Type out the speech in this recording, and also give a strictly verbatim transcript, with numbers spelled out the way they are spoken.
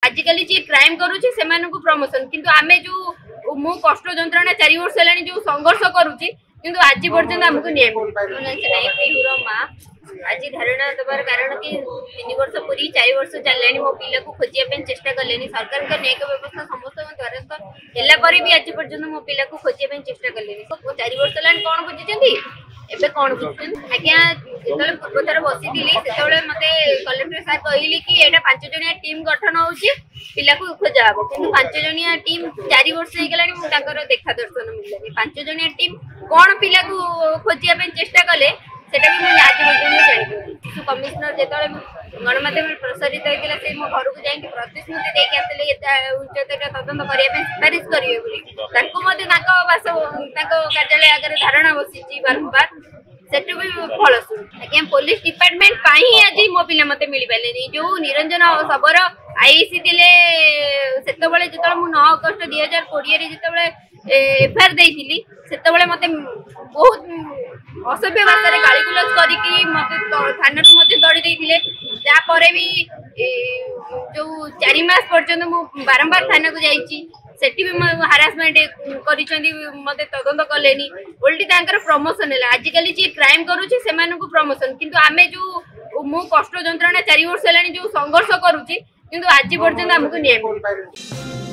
आजिकल जी crime करुच्ची से promotion किंतु आमे जो मु कष्ट जंत्रणा चार वर्ष है जो संघर्ष करुच्ची किंतु आज पर्यंत आमको न्याय माँ आज धारणा दबार कारण कि तीन वर्ष पूरी चार वर्ष चलने मो पिला को खोजिया चेष्टा कले सरकार का न्यायिक व्यवस्था समस्त द्वारस्थ है भी आज पर्यंत मो पिला को खोजिया चेष्टा कले चार वर्ष है कौन बुझी एबे कौन बुझुन आज्ञा जो पूर्वथर बसी से मत कलेक्टर साहब कहले कि एटा पांच जणिया टीम गठन होउची पिला को खोजा हबो किंतु पांच जणिया टीम चार वर्ष हो गलानी मु ताकर देखा दर्शन मिललानी पांच जणिया टीम कौन पिला को खोजिया पे चेष्टा कले सेटा भी मैं आज पर्यंत जानि कमिश्नर जेतले गणमाध्यम प्रसारित होइतिला से मो घर को जाई प्रतिश्रुति दे के आतले उच्चतर तदंत करिया पे सिफारिश करिवे बोली ताको मते ताको बास ताको कार्यालय आगे धारणा बसिची बारंबार सेटु भी फल आज्ञा पुलिस डिपार्टमेंट पाई आज मो पिला मते मिल पाले जो निरंजन सबर आईसी थिले सेते बेले जेतले मु नौ अगस्त दो हज़ार बीस रे जेतले एफआईआर देइथिली सेते बेले मते बहुत असभ्य भाषा रे गाली गुलज करिकी मते थाना रु मते तड़ी देइथिले जा परे भी जो चार मास पर्यंत मु बारंबार थाना को जाईची सेठी भी हारासमेंट करिसेंती मते तदंत कलेनी उल्टी तांकर प्रमोशन है आजिकल जी क्राइम करुच्ची से प्रमोशन किंतु आमे जो मु कष्ट जंत्रणा चार वर्ष है जो संघर्ष करुच्ची किंतु आज पर्यंत आमको न्याय मिल पारुनी।